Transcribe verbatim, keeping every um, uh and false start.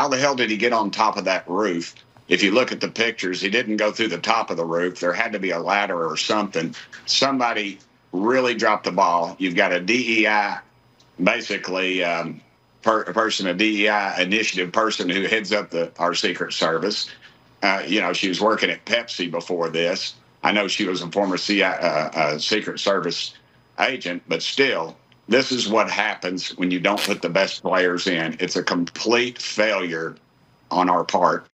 how the hell did he get on top of that roof? If you look at the pictures, he didn't go through the top of the roof. There had to be a ladder or something. Somebody really dropped the ball. You've got a D E I, basically um, per, a person, a D E I initiative person who heads up the our Secret Service. Uh, you know, she was working at Pepsi before this. I know she was a former C I, uh, uh, Secret Service agent, but still, this is what happens when you don't put the best players in. It's a complete failure on our part.